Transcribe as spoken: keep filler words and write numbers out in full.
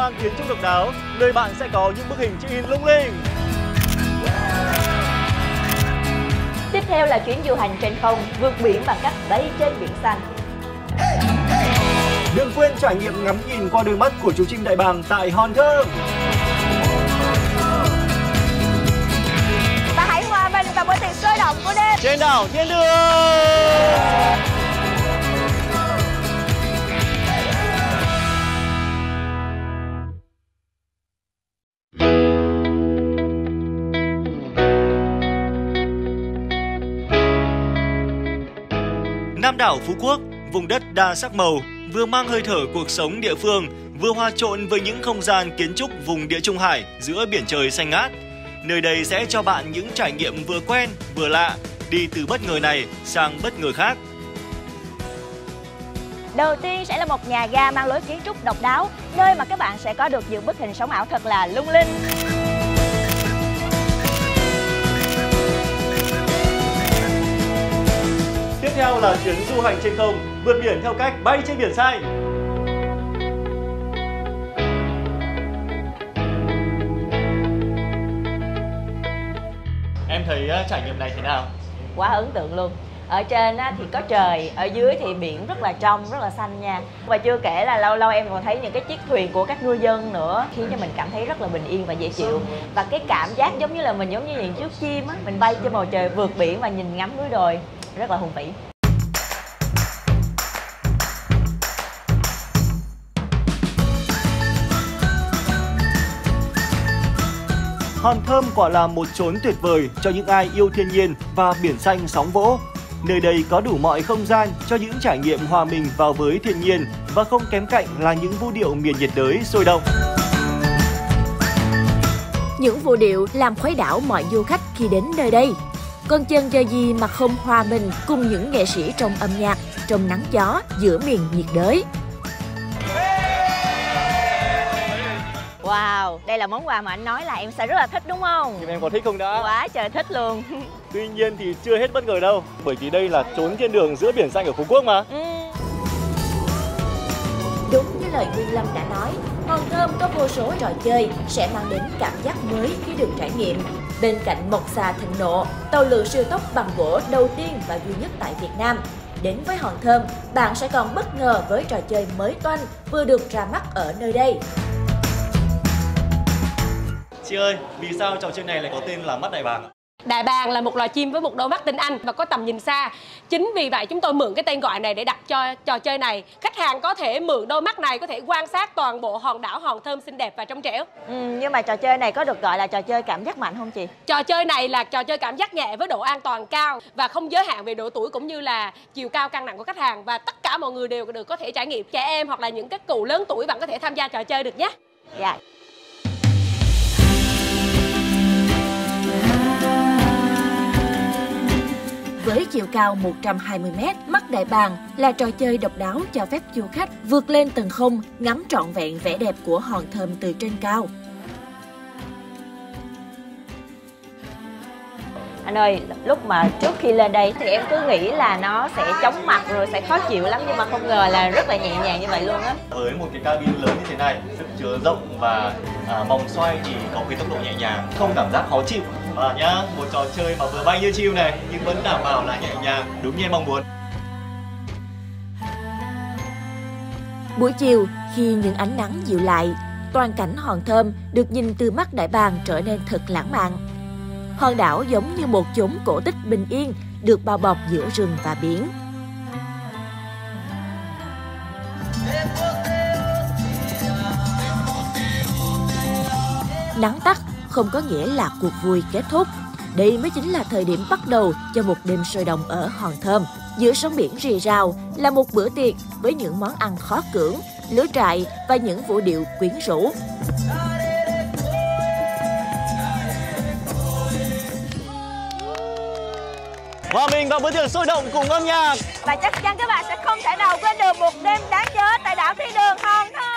mang kiến trúc độc đáo, nơi bạn sẽ có những bức hình check-in lung linh. Tiếp theo là chuyến du hành trên không, vượt biển bằng cách bay trên biển xanh. Đừng quên trải nghiệm ngắm nhìn qua đôi mắt của chú chim đại bàng tại Hòn Thơm. Và hãy hòa mình vào bữa tiệc sôi động của đêm trên đảo Thiên Đường. Nam đảo Phú Quốc, vùng đất đa sắc màu, vừa mang hơi thở cuộc sống địa phương, vừa hòa trộn với những không gian kiến trúc vùng Địa Trung Hải giữa biển trời xanh ngát. Nơi đây sẽ cho bạn những trải nghiệm vừa quen vừa lạ, đi từ bất ngờ này sang bất ngờ khác. Đầu tiên sẽ là một nhà ga mang lối kiến trúc độc đáo, nơi mà các bạn sẽ có được những bức hình sống ảo thật là lung linh. Tiếp theo là chuyến du hành trên không, vượt biển theo cách bay trên biển xanh. Em thấy uh, trải nghiệm này thế nào? Quá ấn tượng luôn. Ở trên á, thì có trời, ở dưới thì biển rất là trong, rất là xanh nha. Và chưa kể là lâu lâu em còn thấy những cái chiếc thuyền của các ngư dân nữa, khiến cho mình cảm thấy rất là bình yên và dễ chịu. Và cái cảm giác giống như là mình giống như những chiếc chim á, mình bay trên bầu trời vượt biển và nhìn ngắm núi đồi, rất là hùng vĩ. Hòn Thơm quả là một chốn tuyệt vời cho những ai yêu thiên nhiên và biển xanh sóng vỗ. Nơi đây có đủ mọi không gian cho những trải nghiệm hòa mình vào với thiên nhiên và không kém cạnh là những vũ điệu miền nhiệt đới sôi động. Những vũ điệu làm khuấy đảo mọi du khách khi đến nơi đây. Còn chân chờ gì mà không hòa mình cùng những nghệ sĩ trong âm nhạc, trong nắng gió giữa miền nhiệt đới. Wow, đây là món quà mà anh nói là em sẽ rất là thích đúng không? Nhưng em có thích không đã? Quá trời thích luôn. Tuy nhiên thì chưa hết bất ngờ đâu, bởi vì đây là chốn thiên đường giữa biển xanh ở Phú Quốc mà. Ừ. Đúng như lời Nguyên Lâm đã nói, Hòn Thơm có vô số trò chơi sẽ mang đến cảm giác mới khi được trải nghiệm. Bên cạnh Mộc Xà Thịnh Nộ, tàu lượn siêu tốc bằng gỗ đầu tiên và duy nhất tại Việt Nam, đến với Hòn Thơm, bạn sẽ còn bất ngờ với trò chơi mới toanh vừa được ra mắt ở nơi đây. Chị ơi, vì sao trò chơi này lại có tên là mắt đại bàng? Đại bàng là một loài chim với một đôi mắt tinh anh và có tầm nhìn xa. Chính vì vậy chúng tôi mượn cái tên gọi này để đặt cho trò chơi này. Khách hàng có thể mượn đôi mắt này có thể quan sát toàn bộ hòn đảo Hòn Thơm xinh đẹp và trong trẻo. Ừ, nhưng mà trò chơi này có được gọi là trò chơi cảm giác mạnh không chị? Trò chơi này là trò chơi cảm giác nhẹ với độ an toàn cao và không giới hạn về độ tuổi cũng như là chiều cao cân nặng của khách hàng, và tất cả mọi người đều được có thể trải nghiệm. Trẻ em hoặc là những các cụ lớn tuổi bạn có thể tham gia trò chơi được nhé. Dạ. Với chiều cao một trăm hai mươi mét, mắt đại bàng là trò chơi độc đáo cho phép du khách vượt lên tầng không, ngắm trọn vẹn vẻ đẹp của Hòn Thơm từ trên cao. Anh ơi, lúc mà trước khi lên đây thì em cứ nghĩ là nó sẽ chóng mặt rồi sẽ khó chịu lắm, nhưng mà không ngờ là rất là nhẹ nhàng như vậy luôn á. Với một cái cabin lớn như thế này, sức chứa rộng và à, vòng xoay thì có cái tốc độ nhẹ nhàng, không cảm giác khó chịu. Và nhá, một trò chơi mà vừa bay như chiêu này nhưng vẫn đảm bảo là nhẹ nhàng, đúng như em mong muốn. Buổi chiều, khi những ánh nắng dịu lại, toàn cảnh Hòn Thơm được nhìn từ mắt đại bàng trở nên thật lãng mạn. Hòn đảo giống như một chốn cổ tích bình yên, được bao bọc giữa rừng và biển. Nắng tắt không có nghĩa là cuộc vui kết thúc. Đây mới chính là thời điểm bắt đầu cho một đêm sôi động ở Hòn Thơm. Giữa sóng biển rì rào là một bữa tiệc với những món ăn khó cưỡng, lửa trại và những vũ điệu quyến rũ. Hòa mình vào bữa tiệc sôi động cùng âm nhạc. Và chắc chắn các bạn sẽ không thể nào quên được một đêm đáng nhớ tại đảo Thiên Đường Hòn Thơm.